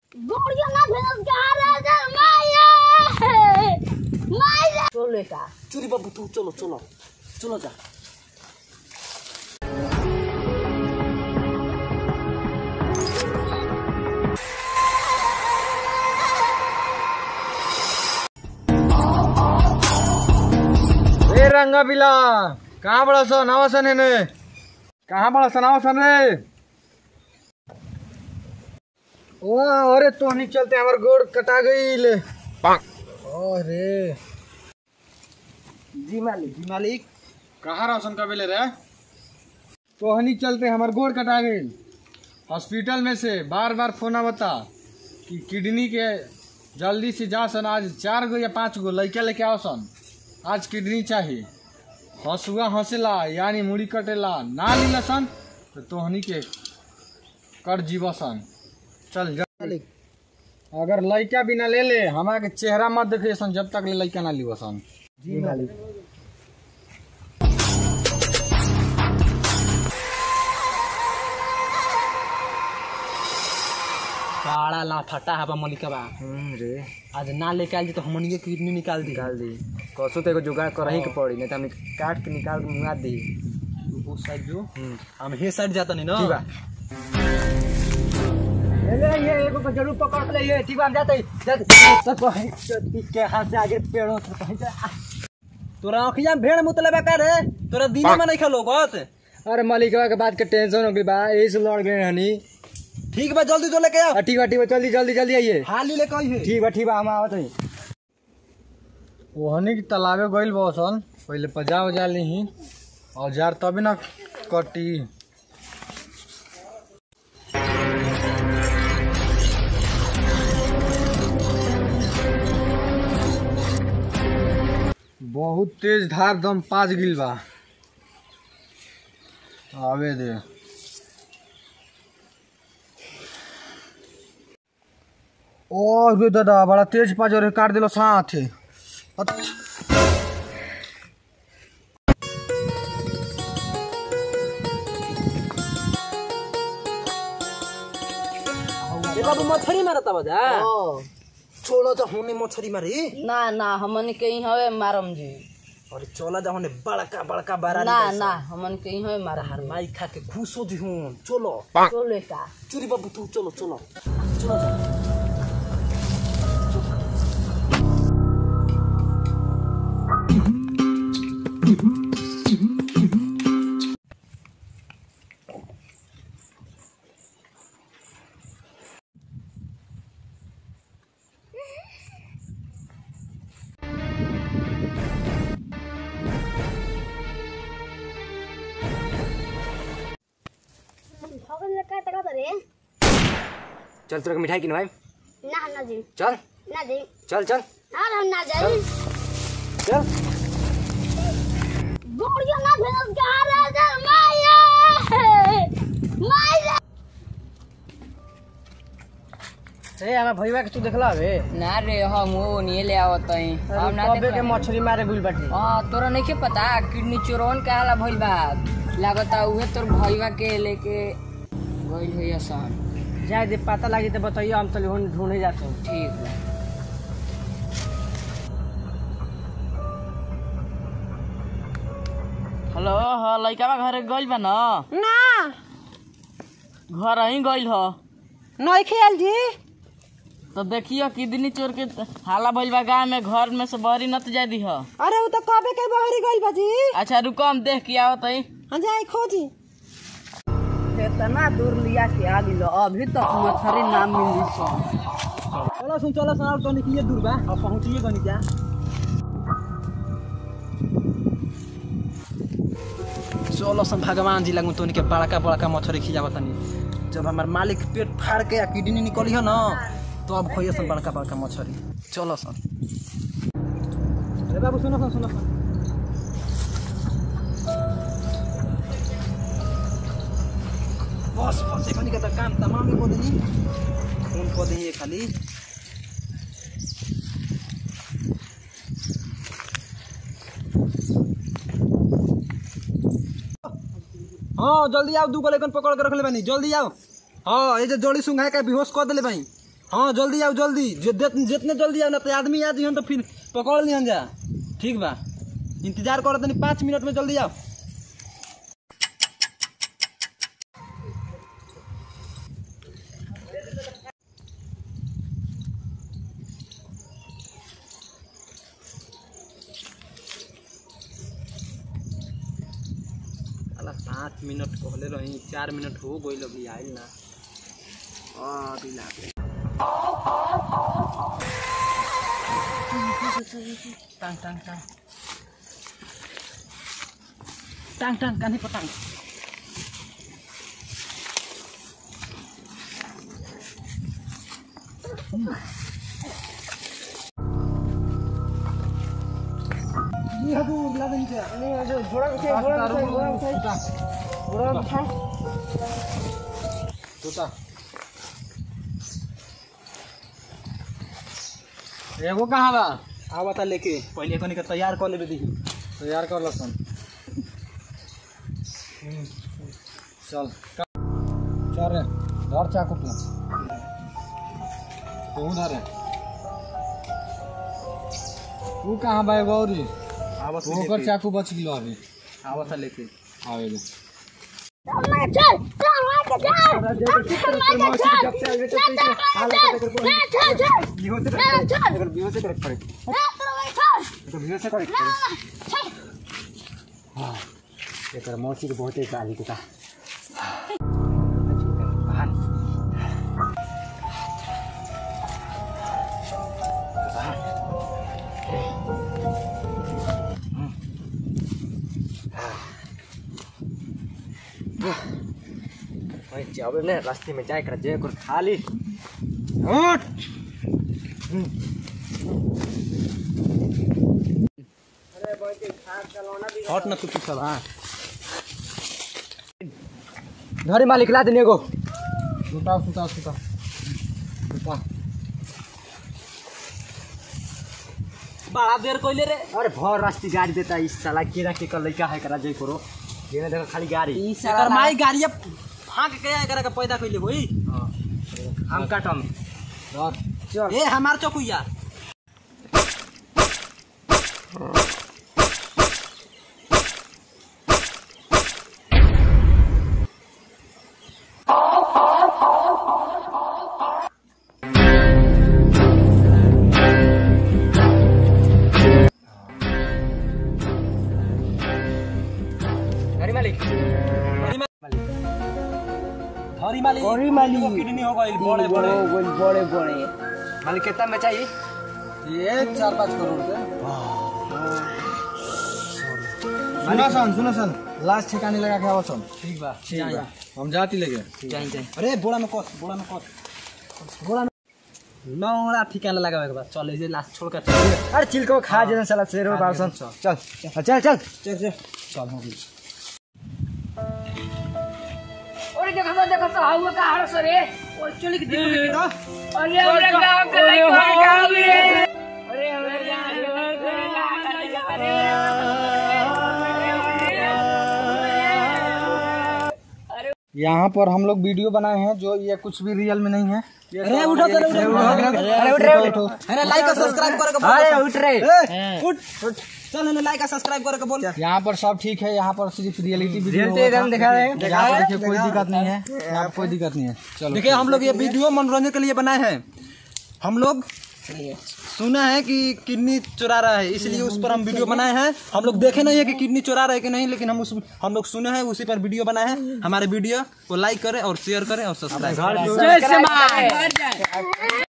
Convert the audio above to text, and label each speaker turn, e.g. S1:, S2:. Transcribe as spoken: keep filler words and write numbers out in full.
S1: गोड़िया ना भेज गारा दर माया माया चले का
S2: चुरी बाबू तू चलो चलो चलो जा।
S3: ए रंगा बिला कहाँ बड़ा सा नवासन है ने कहाँ बड़ा सा नवासन रे। ओ अरे तो नहीं चलते हमारे गोड़ कटा गई ले। अरे
S2: जी मालिक जी मालिक
S3: कहाँ रोशन का बेले रे तो नहीं चलते हमारे गोड़ कटा गई। हॉस्पिटल में से बार बार फोन बता कि किडनी के जल्दी से जा सन। आज चार गो या पाँच गो लड़का लेके आओ सन। आज किडनी चाहिए। हंसुआ हंसेला यानी मुड़ी कटेला ना लीला सन तो तोहनी के कर जीवा सन। चल जा
S2: मालिक
S3: अगर लड़का बिना ले ले हमारा के चेहरा मत देखे सन जब तक ले लड़का ना लीवा सन।
S2: जी मालिक।
S4: काला ला फटा है मलिकबा
S2: हम्म रे
S4: आज ना लेके आल तो हमनी के किडनी निकाल दी
S2: निकाल दी कसो तेको जुगाड़ करही के पड़ी नहीं तो हम काट के निकाल के मुंगा दी।
S4: वो साइड जो
S2: हम्म
S4: हम हे साइड जाता नहीं ना
S2: ठीक बा।
S4: ले ये एगो को जरूर पकड़ ले ये ठीक बा हम जाते तो कहीं के हाथ से आगे पेड़ों से कहीं से तोरा अखिया में भेड़ मुतले बा रे तोरा दिन में नहीं खेलो गत।
S3: अरे मलिकवा के बात के टेंशन हो गई बा यही से लड़ गए हनी।
S4: ठीक बा जल्दी जो लेके आओ।
S3: ठीक बा ठीक बा जल्दी जल्दी जल्दी आइए।
S4: हाली लेके आई है
S3: ठीक बा ठीक बा हम आवत हई। ओहनी के तालाबे गइल बसन पहले पजा वजा ली औजार तभी ना कटी। बहुत तेज धार दम पाँच गिल बा आवे दे। ओ रे दादा बड़ा तेज पाँच और काट दिलो साथ।
S4: ए बाबू मछली मारता बजा चलो जा होने मछली मारी
S1: ना ना हमन के ही हवे मारम जी।
S4: अरे चला जा होने बड़का बड़का बारा
S1: ना ना हमन के ही हवे मारा
S4: हर माई खा के खुश हो जी हूं चलो
S1: चले का
S4: चुरी बाबू तू चलो चलो चलो जा।
S2: चल तोरा के मिठाई किन भाई
S1: ना ना जी
S2: चल
S1: ना जी
S2: चल चल
S1: ना हम ना जाई
S2: चल
S1: गोड़िया ना भेज गारा दर माया माया
S3: ए हमार भईवा के तू देखला हवे
S1: ना रे हम वो नहीं ले आवत हई हम ना
S3: कबे के मछली मारे गुल बाटी।
S1: हां तोरा नहीं के पता किडनी चोरवन का हाला भइल बा लागता उहे तोर भईवा के लेके गइल होई असन।
S3: जाए दे पता लगी तो बताइए हम चल ढूंढे जाते हैं।
S1: ठीक बा
S4: हेलो हां लइकावा घरे गइल बा ना
S5: ना
S4: घर ही गइल ह
S5: नहीं खेल जी
S4: तो देखियो किडनी चोर के हाला भइल बा गांव में घर में से बहरी नत जाय दी ह।
S5: अरे वो तो कबे के बहरी गइल बाजी।
S4: अच्छा रुको हम देख के आवत हई।
S5: हां जाई खोजी
S1: इतना दूर लिया के आ गिलो अभी तक मछली ना मिली सो।
S4: चलो सुन चलो सुन तो निकलिए दूर बा अब पहुंचिए गनी जा। चलो सन भगवान जी लगू तोनी के बड़का बड़का मछली खिजावत तनी जब हमार मालिक पेट फाड़ के किडनी निकली है ना तो अब खोइए सन बड़का बड़का मछली। चलो सन अरे बाबू सुनो सन सुनो सन बस बस एखनी का काम तमाम को देनी फोन को देनी खाली हाँ जल्दी आओ दू गो लेकिन पकड़ के रख ले बानी जल्दी आओ। हाँ ये जो जोड़ी सुंघा के बेहोश कर देले भाई हाँ जल्दी आओ जल्दी, जितने जल्दी आओ ना तो आदमी आ जाइए तो फिर पकड़ लिहन जा। ठीक बा, इंतजार करो तनी पाँच मिनट में जल्दी आओ। पाँच मिनट कहले रही, चार मिनट हो गई अभी आयल ना। अभी लागे टांग टांग टांग टांग टांग कान्ही पटांग।
S3: एगो कहाँ बा?
S4: आवा था लेके पहले कनी के तैयार कर लेबे दी।
S3: तैयार कर लसन। चल चल रे, धर चाकू तू तू धर। तू कहाँ बा गौरी?
S4: आवा
S3: तू ओकर चाकू बच गिलो अभी।
S4: आवा था लेके
S3: आवे ले।
S2: मौसी के बहुते गाली के चावल ने रास्ते में जाए कर जे कर खाली उठ।
S4: हट ना तू पीछे। हां
S2: धरे मालिक ला देने को
S3: सुता सुता सुता सुता।
S4: बड़ा देर कोइले रे।
S2: अरे भर रास्ते गाड़ी देता इस साला केरा के कर लइका है करा जे करो ये देखो खाली गाड़ी
S4: एकर माई गाड़ी फांक के एकरा के पैदा कइले होई।
S2: हम काटम
S3: धर
S2: चल।
S4: ए हमार चकुया
S2: गाड़ी मालिक
S4: हरी माली
S2: हरी माली
S4: किडनी हो गई बड़े बड़े
S2: बड़े बड़े मालिक कितना में चाहिए?
S3: ये चार पाँच करोड़ के। सुनो सन सुनो सन लास्ट ठिकाने लगा के आओ सन।
S4: ठीक बा
S3: ठीक बा हम जाती लगे।
S4: जाई जाई। अरे बोड़ा में कस बोड़ा में कस बोड़ा में नौड़ा ठिकाना लगावे के बाद चल जे लास्ट छोड़ के चल।
S2: अरे चिल को खा जे साला शेरो बासन चल चल चल चल
S4: चल चल चल हो गई।
S1: अरे देखो तो देखो तो हाउ का हार सरे और चली के देखो अरे अरे गांव के लइका गांव रे। अरे अरे
S3: यहाँ पर हम लोग वीडियो बनाए हैं जो ये कुछ भी रियल में नहीं है।
S4: अरे उठो चलो
S3: अरे उठ रे उठो।
S4: अरे लाइक और सब्सक्राइब करे के बोल।
S2: अरे उठ रे
S4: उठ उठ चल ना लाइक और सब्सक्राइब करे के बोल।
S3: यहाँ पर सब ठीक है, यहाँ पर सिर्फ रियलिटी वीडियो
S2: रियलिटी एकदम दिखा रहे हैं।
S3: यहाँ पर देखिए कोई दिक्कत नहीं है, यहाँ पर कोई दिक्कत नहीं है। चलो
S4: देखिए हम लोग ये वीडियो मनोरंजन के लिए बनाए हैं। हम लोग सुना है कि किडनी चुरा रहा है इसलिए उस पर हम वीडियो बनाए हैं। हम लोग देखे नहीं है कि किडनी चुरा रहा है कि नहीं, लेकिन हम उस हम लोग सुने हैं उसी पर वीडियो बनाए हैं। हमारे वीडियो को लाइक करें और शेयर करें और सब्सक्राइब करें।
S1: जय श्री राम।